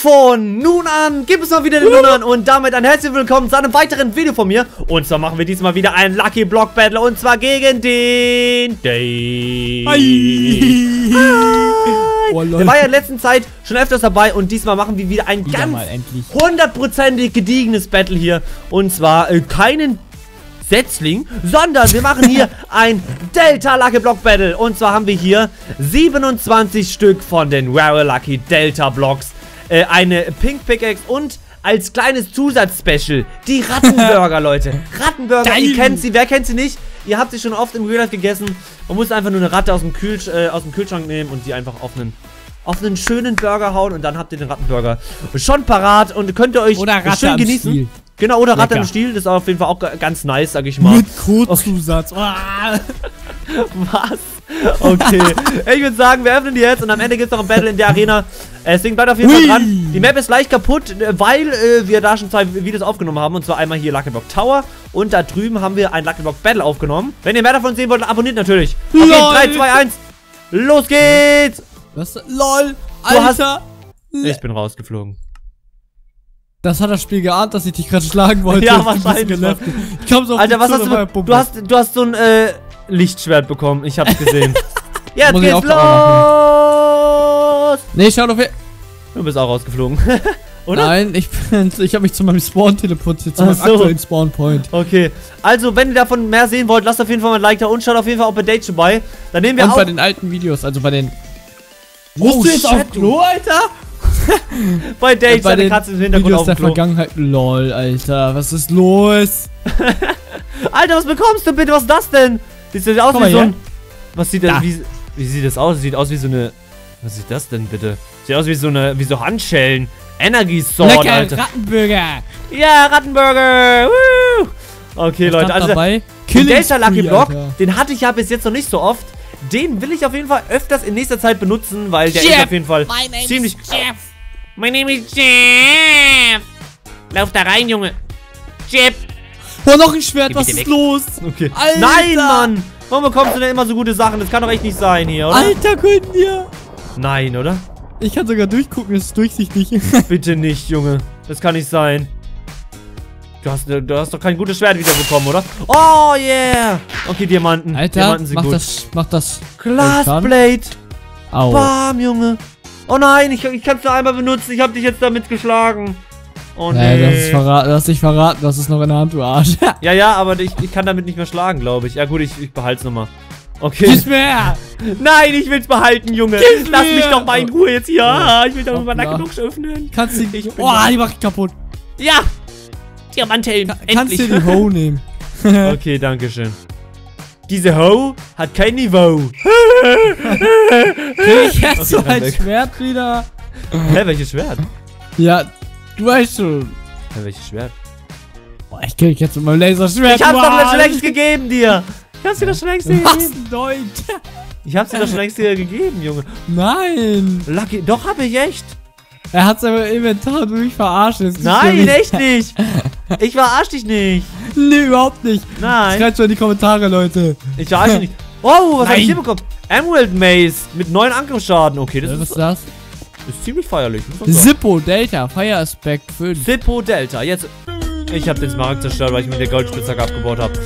Von nun an gibt es mal wieder den Nun und damit ein herzliches Willkommen zu einem weiteren Video von mir. Und zwar machen wir diesmal wieder ein Lucky Block Battle und zwar gegen den Dave. Oh, der war ja in der letzten Zeit schon öfters dabei und diesmal machen wir wieder ein ganz 100%ig gediegenes Battle hier. Und zwar keinen Setzling, sondern wir machen hier ein Delta Lucky Block Battle. Und zwar haben wir hier 27 Stück von den Rare Lucky Delta Blocks. Eine Pink Pickaxe und als kleines Zusatzspecial die Rattenburger, Leute. Rattenburger, ihr kennt sie, wer kennt sie nicht? Ihr habt sie schon oft im Real Life gegessen. Man muss einfach nur eine Ratte aus dem Kühlschrank nehmen und die einfach auf einen schönen Burger hauen und dann habt ihr den Rattenburger schon parat und könnt ihr euch schön genießen. Stiel. Genau, oder Ratte im Stiel, das ist auf jeden Fall auch ganz nice, sag ich mal. Mit Kotzusatz. Okay. Was? Okay. Ich würde sagen, wir öffnen die jetzt und am Ende gibt es noch ein Battle in der Arena. Deswegen bleibt auf jeden Fall dran. Die Map ist leicht kaputt, weil wir da schon 2 Videos aufgenommen haben. Und zwar einmal hier Lucky Block Tower und da drüben haben wir ein Lucky Block Battle aufgenommen. Wenn ihr mehr davon sehen wollt, dann abonniert natürlich. Okay, 3, 2, 1. Los geht's! Was? LOL! Alter! Ich bin rausgeflogen. Das hat das Spiel geahnt, dass ich dich gerade schlagen wollte. Ja, wahrscheinlich. Ich komm so auf Alter, was hast du hast so ein Lichtschwert bekommen. Ich hab's gesehen. Jetzt geht's los! Nee, schau doch her. Du bist auch rausgeflogen. Oder? Nein, ich hab mich zu meinem Spawn teleportiert, zu meinem aktuellen Spawn-Point. Okay, also wenn ihr davon mehr sehen wollt, lasst auf jeden Fall mal ein Like da und schaut auf jeden Fall auch bei Date vorbei. Dann nehmen wir und auch bei den alten Videos, also bei den... Musst du jetzt auf Klo, Alter? Bei Date, bei den Katze im Hintergrund Videos auf der Klo. Vergangenheit. LOL, Alter, was ist los? Alter, was bekommst du bitte? Was ist das denn? Sieht das aus wie so ein... Was sieht das... Wie sieht das aus? Sieht aus wie so eine... Was ist das denn bitte? Sieht aus wie so eine... Wie so Handschellen. Energy Sword, Lecker, Alter. Rattenburger. Ja, Rattenburger. Woo. Okay, Leute, also den Delta Lucky Block, den hatte ich ja bis jetzt noch nicht so oft. Den will ich auf jeden Fall öfters in nächster Zeit benutzen, weil der ist auf jeden Fall ziemlich... Jeff. My name is Jeff. Lauf da rein, Junge. Jeff. Oh, noch ein Schwert, was ist los? Okay. Alter. Nein, Mann. Warum bekommst du denn immer so gute Sachen? Das kann doch echt nicht sein hier, oder? Alter, können wir? Nein, oder? Ich kann sogar durchgucken, es ist durchsichtig. Bitte nicht, Junge. Das kann nicht sein. Du hast doch kein gutes Schwert wiederbekommen, oder? Oh, yeah. Okay, Diamanten. Alter, Diamanten sind gut. Mach das. Glasblade. Au. Bam, Junge. Oh nein, ich kann es nur einmal benutzen. Ich habe dich jetzt damit geschlagen. Oh nee. Du hast dich verraten, das ist noch in der Hand, du Arsch. Ja, aber ich kann damit nicht mehr schlagen, glaube ich. Ja gut, ich behalte es nochmal. Okay. Gib mir! Nein, ich will's behalten, Junge. Lass mich doch mal in Ruhe jetzt hier. Ja, ich will doch mal Lucky Block öffnen. Kannst du die... Oh, die mach ich kaputt. Ja. Diamanthelm. Kannst du die Ho nehmen. Okay, danke schön. Diese Ho hat kein Niveau. Krieg ich jetzt so ein Schwert wieder? Hä, welches Schwert? Ja, du weißt schon. Hä, welches Schwert? Boah, ich krieg jetzt mit meinem Laserschwert. Ich hab's doch schon längst gegeben dir. Ich hab's dir doch schon längst gegeben. Was Deutsch? Ich hab's dir doch schon längst dir gegeben, Junge. Nein. Lucky, doch hab ich echt. Er hat's aber im Inventar und mich verarscht. Nein, echt nicht. Ich verarsch dich nicht. Nee, überhaupt nicht. Nein. Schreibt schon in die Kommentare, Leute. Ich verarsche nicht. Oh, was hab ich hier bekommen? Emerald Maze mit 9 Angriffsschaden. Okay, das was ist das? Ist ziemlich feierlich. Zippo Delta, Fire Aspect 5. Zippo Delta. Jetzt. Ich hab den Smaragd zerstört, weil ich mit der Goldspitzhacke abgebaut habe.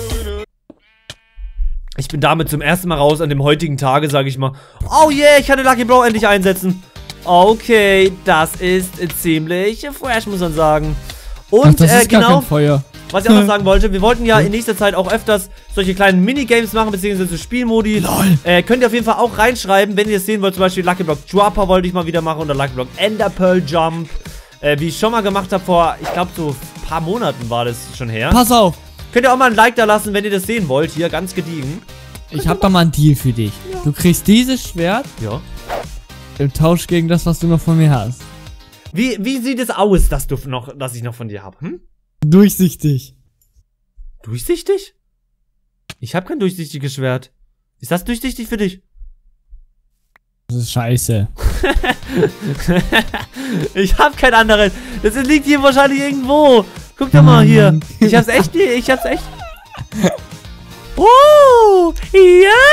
Ich bin damit zum ersten Mal raus an dem heutigen Tage, sage ich mal. Oh yeah, ich kann den Lucky Block endlich einsetzen. Okay, das ist ziemlich fresh, muss man sagen. Und ach, das ist genau, gar kein Feuer. Was ich auch noch sagen wollte, wir wollten ja in nächster Zeit auch öfters solche kleinen Minigames machen, beziehungsweise Spielmodi. LOL. Könnt ihr auf jeden Fall auch reinschreiben, wenn ihr es sehen wollt, zum Beispiel Lucky Block Dropper wollte ich mal wieder machen oder Lucky Block Ender Pearl Jump. Wie ich schon mal gemacht habe vor, ich glaube so ein paar Monaten war das schon her. Pass auf. Könnt ihr auch mal ein Like da lassen, wenn ihr das sehen wollt, hier ganz gediegen. Ich hab da mal einen Deal für dich. Ja. Du kriegst dieses Schwert im Tausch gegen das, was du noch von mir hast. Wie sieht es aus, dass ich noch von dir habe? Hm? Durchsichtig. Durchsichtig? Ich habe kein durchsichtiges Schwert. Ist das durchsichtig für dich? Das ist scheiße. Ich habe kein anderes. Das liegt hier wahrscheinlich irgendwo. Guck doch mal hier. Ich hab's echt. Oh!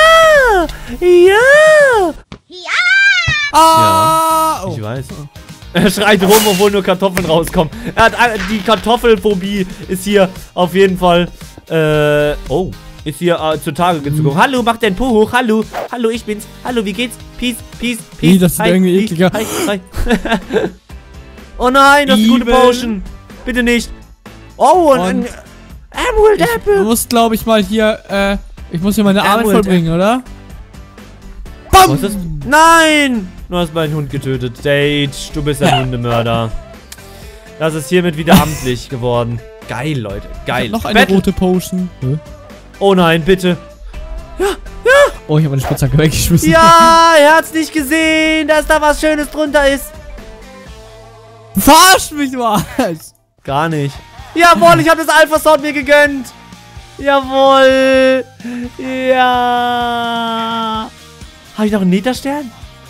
Ja! Ja! Ah! Ja, ich weiß. Er schreit rum, obwohl nur Kartoffeln rauskommen. Die Kartoffelphobie ist hier auf jeden Fall, ist hier zutage gezogen. Hallo, mach dein Po hoch. Hallo, hallo, ich bin's. Hallo, wie geht's? Peace. Das ist irgendwie ekliger. Hi. Oh nein, das ist eine gute Potion. Bitte nicht. Oh, und ein Emerald Apple. Du musst, glaube ich, mal hier, ich muss hier meine Arbeit vollbringen, oder? Bam! Was ist das? Nein! Du hast meinen Hund getötet. Dage, du bist ein Hundemörder. Das ist hiermit wieder amtlich geworden. Geil, Leute. Geil. Noch eine rote Potion. Oh nein, bitte. Ja. Oh, ich habe meine Spitzhacke weggeschmissen. Ja, er hat's nicht gesehen, dass da was Schönes drunter ist. Verarsch mich, du Arsch. Gar nicht. Jawohl, ich habe das Alpha-Sword mir gegönnt. Jawohl. Ja. Habe ich noch einen Netherstern?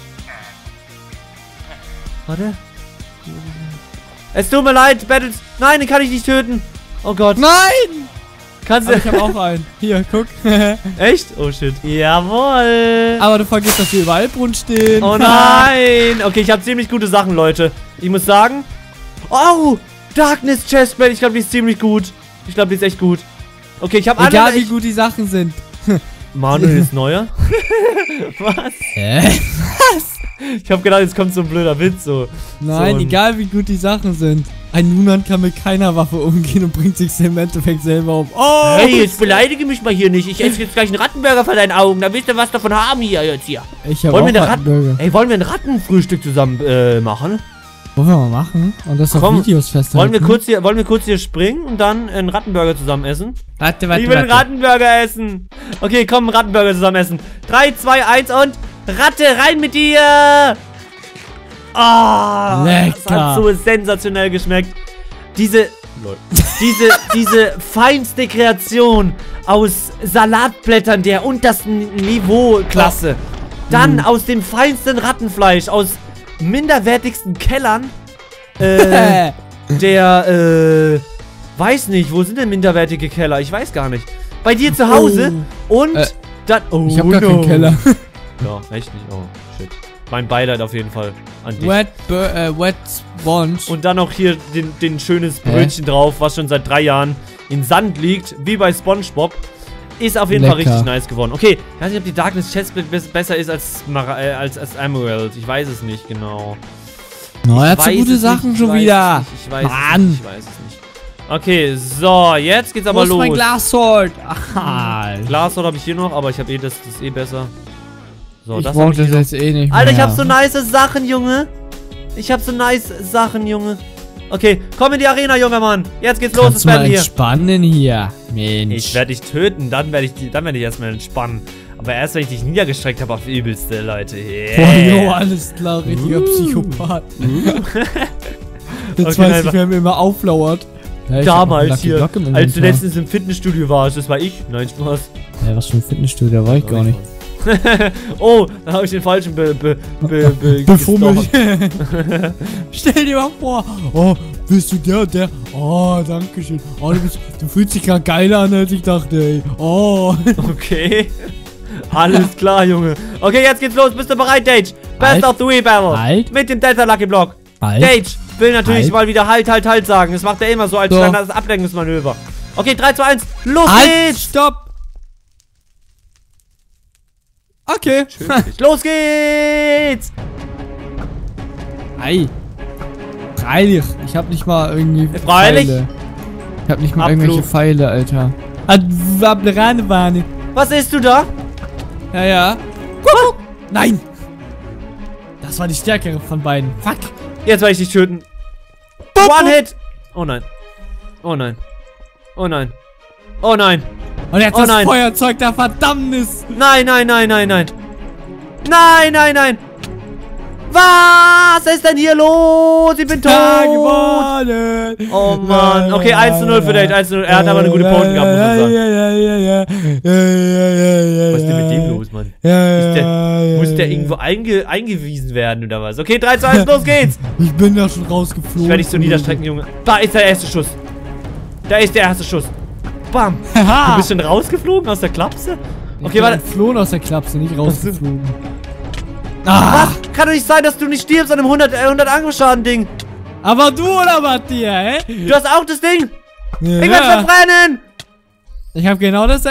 Warte. Es tut mir leid, Battles. Nein, den kann ich nicht töten. Oh Gott. Nein! Kannst du? Ich habe auch einen. Hier, guck. Echt? Oh shit. Jawohl. Aber du vergisst, dass hier überall Brunnen stehen. Oh nein. Okay, ich habe ziemlich gute Sachen, Leute. Ich muss sagen. Oh, Darkness Chestplate. Ich glaube, die ist ziemlich gut. Ich glaube, die ist echt gut. Okay, ich habe alle. Egal, wie gut die Sachen sind. Manuel ist neuer. Was? Was? Ich habe gedacht, jetzt kommt so ein blöder Witz. Nein, egal wie gut die Sachen sind. Ein Nunan kann mit keiner Waffe umgehen und bringt sich im Endeffekt selber um. Oh! Hey, jetzt beleidige mich mal hier nicht. Ich esse jetzt gleich einen Rattenburger vor deinen Augen. Da willst du was davon haben hier jetzt hier. Ich habe auch einen Rattenburger. Ey, wollen wir ein Rattenfrühstück zusammen machen? Wollen wir mal machen? Und das auf Videos festhalten. Wollen wir kurz hier springen und dann einen Rattenburger zusammen essen? Warte. Ich will einen Rattenburger essen. Okay, komm, einen Rattenburger zusammen essen. 3, 2, 1 und Ratte, rein mit dir! Ah, lecker. Das hat so sensationell geschmeckt. Diese feinste Kreation aus Salatblättern der untersten Niveauklasse. Dann aus dem feinsten Rattenfleisch, aus minderwertigsten Kellern. Weiß nicht, wo sind denn minderwertige Keller? Ich weiß gar nicht. Bei dir zu Hause und dann. Oh, ich hab gar keinen Keller. Ja, echt nicht. Oh, shit. Mein Beileid auf jeden Fall an dich. Wet Sponge. Und dann auch hier den schönes Brötchen drauf, was schon seit 3 Jahren in Sand liegt, wie bei SpongeBob. Ist auf jeden Fall richtig nice geworden. Okay, ich weiß nicht, ob die Darkness Chestplate besser ist als Emerald. Ich weiß es nicht genau. Na, er hat so gute Sachen schon wieder. Ich weiß es nicht. Okay, so, jetzt geht's aber los. Wo ist mein Glassword? Ach, Glassword habe ich hier noch, aber ich habe das ist eh besser. So, ich brauche das jetzt eh nicht mehr. Alter, ich habe so nice Sachen, Junge. Okay, komm in die Arena, junger Mann. Jetzt geht's los, das Battle hier. Entspannen hier, Mensch. Ich werde dich töten, dann werde ich erstmal entspannen. Aber erst, wenn ich dich niedergestreckt habe auf übelste, Leute. Yeah. Boah, jo, alles klar, richtiger Psychopath. Jetzt weiß ich, wer mir immer auflauert. Ja, damals hier, als du letztens im Fitnessstudio warst, das war ich. Nein, Spaß. Ja, was für ein Fitnessstudio, da war ich gar nicht. Oh, da habe ich den falschen befummelt. Stell dir mal vor. Oh, bist du der? Oh, danke schön. Oh, du fühlst dich gerade geiler an, als ich dachte, ey. Oh. Okay. Alles klar, Junge. Okay, jetzt geht's los. Bist du bereit, Dage? Best of the Wii Battle. Mit dem Delta Lucky Block. Dage will natürlich mal wieder Halt sagen. Das macht er immer so als kleines Ablenkungsmanöver. Okay, 3, 2, 1. Los geht's. Stopp. Okay. Los geht's! Ei. Freilich. Ich hab nicht mal irgendwie Pfeile. Ich hab nicht mal irgendwelche Pfeile, Alter. Was isst du da? Ja. Nein! Das war die stärkere von beiden. Fuck! Jetzt werde ich dich töten. One Hit! Oh nein. Oh nein. Oh nein. Oh nein. Und jetzt das Feuerzeug der Verdammnis. Nein. Nein. Was ist denn hier los? Ich bin tot. Oh Mann. Okay, 1:0 für Dage. 1:0. Er hat aber eine gute Poten gehabt, muss man sagen. Was ist denn mit dem los, Mann? Muss der irgendwo eingewiesen werden oder was? Okay, 3, 2, 1, los geht's. Ich bin da schon rausgeflogen. Ich werde dich so niederstrecken, Junge. Da ist der erste Schuss. Bam. Du bist schon rausgeflogen aus der Klapse? Okay, warte. Ich bin geflohen aus der Klapse, nicht rausgeflogen. Was? Kann doch nicht sein, dass du nicht stirbst an dem 100 Angriffsschaden-Ding. Aber du oder Matthias, hä? Du hast auch das Ding. Ja. Ich werde verbrennen. Ich habe genau das...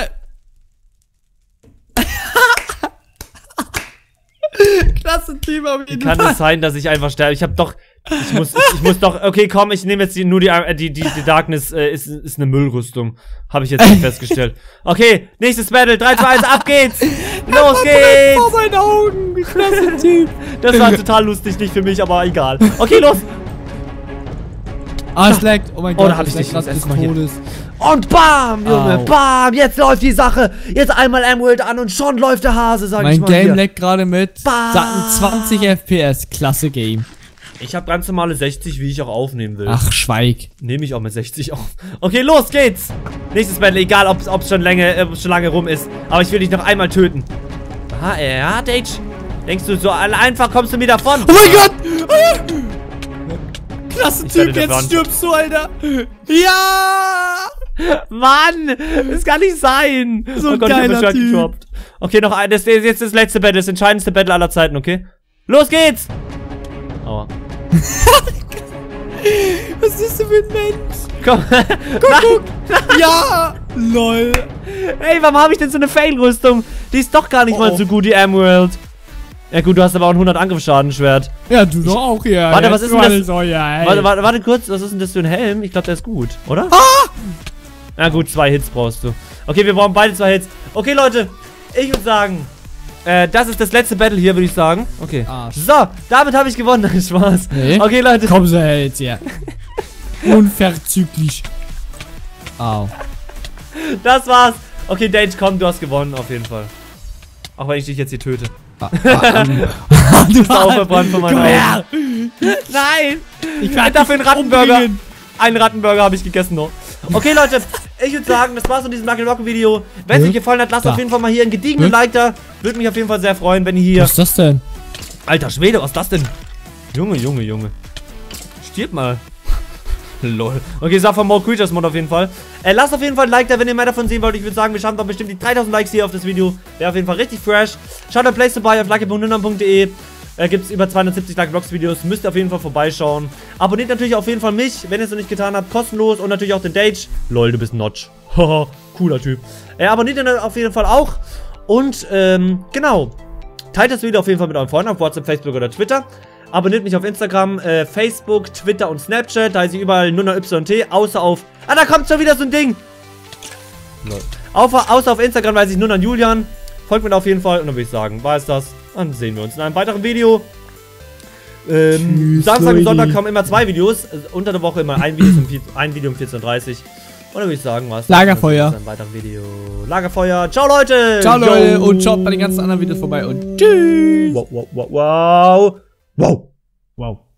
Klasse Team auf jeden Fall. Kann es sein, dass ich einfach sterbe? Ich hab doch... Ich muss doch... Okay, komm, ich nehme jetzt nur die Darkness ist eine Müllrüstung. Habe ich jetzt nicht festgestellt. Okay, nächstes Battle. 3, 2, 1, ab geht's. Los geht's. Vor meinen Augen. Klasse Team. Das war total lustig, nicht für mich, aber egal. Okay, los. Ah, es laggt. Oh mein Gott, da hab ich dich das erstmal hier. Todes. Und bam, Junge, Au. bam. Jetzt läuft die Sache. Jetzt einmal Emerald an und schon läuft der Hase, sag ich Mein mal Game hier. laggt gerade mit Bam. satten 20 FPS. Klasse Game. Ich habe ganz normale 60, wie ich auch aufnehmen will. Ach, schweig. Nehme ich auch mit 60 auf. Okay, los geht's. Nächstes Battle, egal ob es schon lange rum ist. Aber ich will dich noch einmal töten. Aha, ja, Dage. Denkst du, so einfach kommst du mir davon? Oh mein Gott! Ah! Klasse Ich werde Typ, dran. jetzt stirbst du, Alter! Ja! Mann, das kann nicht sein. So ein ich hab geiler mich grad Typ. gedroppt. Okay, noch ein, das ist jetzt das letzte Battle, das entscheidendste Battle aller Zeiten, okay? Los geht's! Aua. Was ist denn für ein Mensch? Komm. Guck! Ja! LOL! Ey, warum habe ich denn so eine Fail-Rüstung? Die ist doch gar nicht mal so gut, die Emerald. Ja gut, du hast aber auch ein 100 Angriffsschaden-Schwert. Ja, du doch auch hier. Warte, was ist denn das? So, ja, Warte kurz, was ist denn das für ein Helm? Ich glaube, der ist gut, oder? Ah! Na gut, 2 Hits brauchst du. Okay, wir brauchen beide 2 Hits. Okay, Leute, ich würde sagen, das ist das letzte Battle hier, würde ich sagen. Okay. Arsch. So, damit habe ich gewonnen. Nein, Spaß. Nee. Okay, Leute. Komm so jetzt hier. Unverzüglich. Au. Das war's. Okay, Dage, komm, du hast gewonnen, auf jeden Fall. Auch wenn ich dich jetzt hier töte. Du bist auch verbrannt von meinen Augen. Nein! Ich werde dafür einen Rattenburger. umbringen. Einen Rattenburger habe ich gegessen noch. Okay, Leute, ich würde sagen, das war's von diesem Lucky Rock Video. Wenn es euch gefallen hat, lasst auf jeden Fall mal hier einen gediegenen Like da. Würde mich auf jeden Fall sehr freuen, wenn ihr hier... Was ist das denn? Alter Schwede, was ist das denn? Junge. Stirb mal. Lol. Okay, sag von More Creatures Mod auf jeden Fall. Lasst auf jeden Fall ein Like da, wenn ihr mehr davon sehen wollt. Ich würde sagen, wir schaffen doch bestimmt die 3000 Likes hier auf das Video. Wäre auf jeden Fall richtig fresh. Schaut auf Place vorbei auf lucky.nunam.de. Gibt es über 270 Lucky Blocks Videos. Müsst ihr auf jeden Fall vorbeischauen. Abonniert natürlich auf jeden Fall mich, wenn ihr es noch nicht getan habt. Kostenlos. Und natürlich auch den Dage. Lol, du bist Notch. Haha, cooler Typ. Abonniert ihn auf jeden Fall auch. Und, genau. Teilt das Video auf jeden Fall mit euren Freunden auf WhatsApp, Facebook oder Twitter. Abonniert mich auf Instagram, Facebook, Twitter und Snapchat. Da heiße ich überall NunnaYT, außer auf... Ah, da kommt schon wieder so ein Ding! Lol. Außer auf Instagram weiß ich NunnaJulian. Folgt mir auf jeden Fall. Und dann würde ich sagen, war es das. Dann sehen wir uns in einem weiteren Video. Tschüss, Samstag und Leute. Sonntag kommen immer 2 Videos. Unter der Woche immer ein Video um 14:30 Uhr. Und dann würde ich sagen, was? Lagerfeuer. Ein weiteres Video. Lagerfeuer. Ciao, Leute. Ciao, Leute. Yo. Und schaut bei den ganzen anderen Videos vorbei. Und tschüss. Wow. Wow.